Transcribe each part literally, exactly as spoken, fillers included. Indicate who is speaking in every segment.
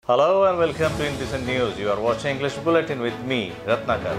Speaker 1: Hello and welcome to Indecent News. You are watching English Bulletin with me, Ratnakar.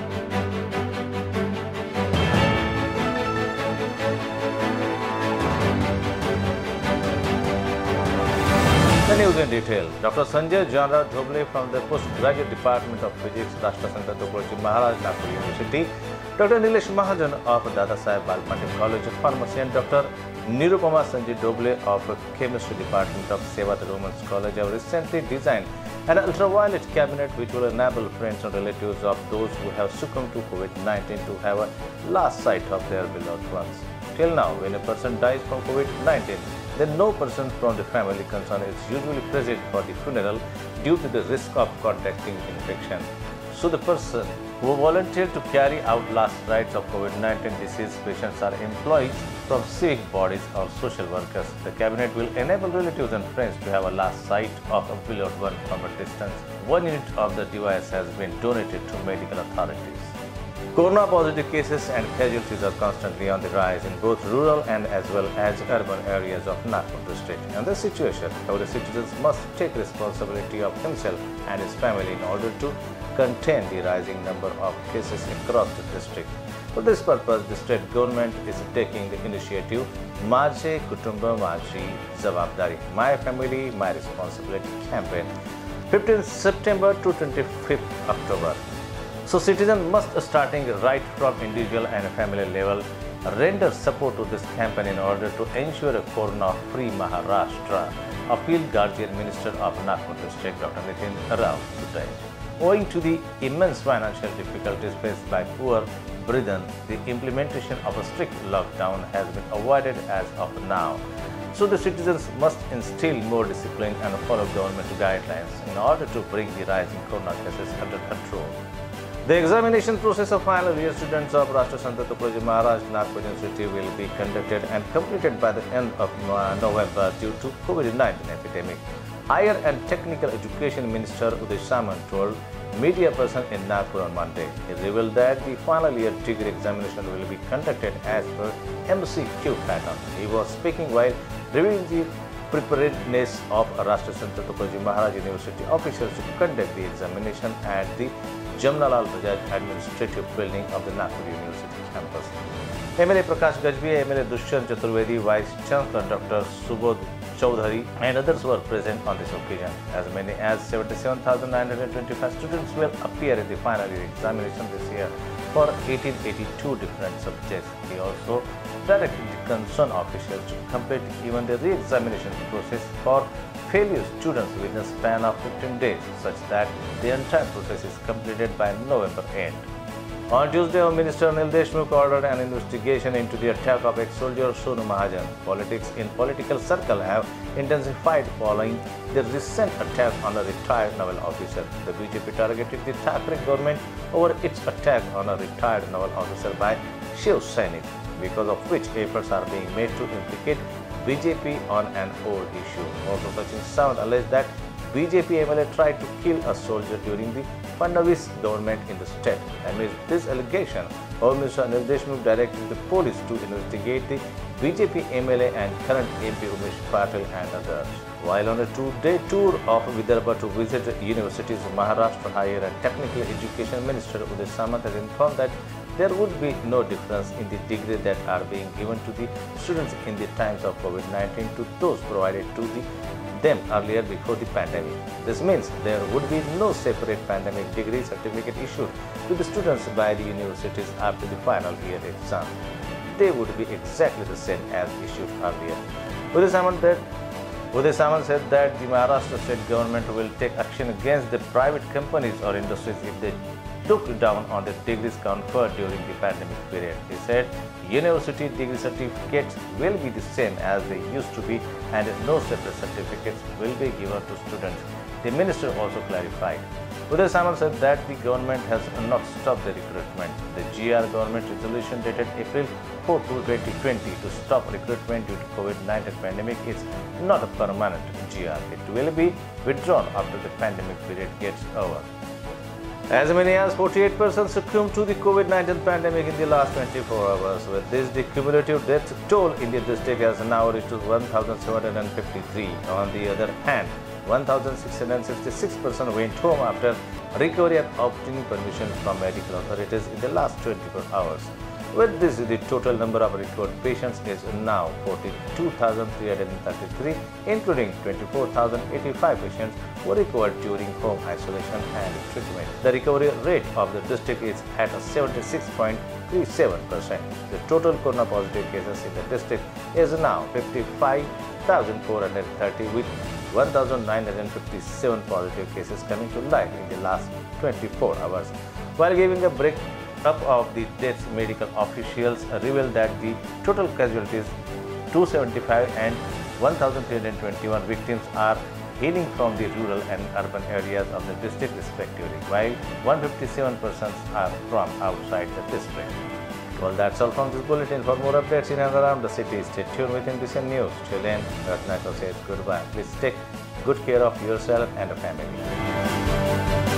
Speaker 1: The news in detail. Doctor Sanjay Janra Dhoble from the Postgraduate Department of Physics, Rashtra Sant Tukolji Maharaj, Nagpur University, Doctor Nilesh Mahajan of Dada Saheb Balpande College of Pharmacy, and Doctor Nirupama Sanjay Doble of Chemistry Department of Sevat Women's College have recently designed an ultraviolet cabinet which will enable friends and relatives of those who have succumbed to COVID nineteen to have a last sight of their beloved ones. Till now, when a person dies from COVID nineteen, then no person from the family concerned is usually present for the funeral due to the risk of contracting infection. So the person who volunteered to carry out last rites of COVID nineteen disease patients are employees from civic bodies or social workers. The cabinet will enable relatives and friends to have a last sight of a beloved one from a distance. One unit of the device has been donated to medical authorities. Corona positive cases and casualties are constantly on the rise in both rural and as well as urban areas of Nagpur district. In this situation, every citizen must take responsibility of himself and his family in order to contain the rising number of cases across the district. For this purpose, the state government is taking the initiative Majhe Kutumba Majhi Jawabdari, My Family, My Responsibility campaign, fifteenth September to twenty-fifth October. So citizens must, starting right from individual and family level, render support to this campaign in order to ensure a corona-free Maharashtra, appealed Guardian Minister of Nagpur district, Doctor Nitin Rao, today. Owing to the immense financial difficulties faced by poor brethren, the implementation of a strict lockdown has been avoided as of now. So the citizens must instill more discipline and follow government guidelines in order to bring the rising corona cases under control. The examination process of final year students of Rashtra Sant Tukolji Maharaj, Nagpur University will be conducted and completed by the end of November due to COVID nineteen epidemic. Higher and Technical Education Minister Uday Samant told media person in Nagpur on Monday. He revealed that the final year degree examination will be conducted as per M C Q pattern. He was speaking while reviewing the preparedness of Rashtra Sant Tukolji Maharaj University officials to conduct the examination at the Jamnalal Bajaj Administrative Building of the Nagpur University campus. M L A Prakash Gajbia, M L A Dushyant Chaturvedi, Vice Chancellor Doctor Subodh Chaudhary and others were present on this occasion. As many as seventy-seven thousand nine hundred twenty-five students will appear in the final year examination this year for eighteen eighty-two different subjects. He also directed the concerned officials to complete even the re-examination process for failure students within a span of fifteen days, such that the entire process is completed by November end. On Tuesday, Home Minister Anil Deshmukh ordered an investigation into the attack of ex-soldier Sonu Mahajan. Politics in political circle have intensified following the recent attack on a retired naval officer. The B J P targeted the Thackeray government over its attack on a retired naval officer by Shiv Sainik, because of which efforts are being made to implicate B J P on an old issue. Also, Sachin Sawant alleged that B J P M L A tried to kill a soldier during the Fadnavis government in the state. Amidst this allegation, Home Minister Anil Deshmukh directed the police to investigate the B J P M L A and current M P Umesh Patil and others. While on a two-day tour of Vidarbha to visit universities, Maharashtra Higher and Technical Education Minister Uday Samant has informed that there would be no difference in the degree that are being given to the students in the times of COVID nineteen to those provided to the, them earlier before the pandemic. This means there would be no separate pandemic degree certificate issued to the students by the universities after the final year exam. They would be exactly the same as issued earlier. Uday Samant that Uday Samant said that the Maharashtra state government will take action against the private companies or industries if they look down on the degrees conferred during the pandemic period. He said university degree certificates will be the same as they used to be and no separate certificates will be given to students. The minister also clarified. Uday Samant said that the government has not stopped the recruitment. The G R government resolution dated April fourth, twenty twenty to stop recruitment due to COVID nineteen pandemic is not a permanent G R. It will be withdrawn after the pandemic period gets over. As many as forty-eight persons succumbed to the COVID nineteen pandemic in the last twenty-four hours. With this, the cumulative death toll in the district has now reached one thousand seven hundred fifty-three. On the other hand, one thousand six hundred sixty-six persons went home after recovery and obtaining permission from medical authorities in the last twenty-four hours. With this, the total number of recovered patients is now forty-two thousand three hundred thirty-three, including twenty-four thousand eighty-five patients who recovered during home isolation and treatment. The recovery rate of the district is at seventy-six point three seven percent. The total corona positive cases in the district is now fifty-five thousand four hundred thirty, with one thousand nine hundred fifty-seven positive cases coming to light in the last twenty-four hours. While giving a break up of the deaths, medical officials revealed that the total casualties, two hundred seventy-five and one thousand three hundred twenty-one victims, are hailing from the rural and urban areas of the district respectively, while one hundred fifty-seven persons are from outside the district. Well, that's all from this bulletin. For more updates in and around the city, stay tuned with N B C News. Till then, Ratnakar says goodbye. Please take good care of yourself and the family.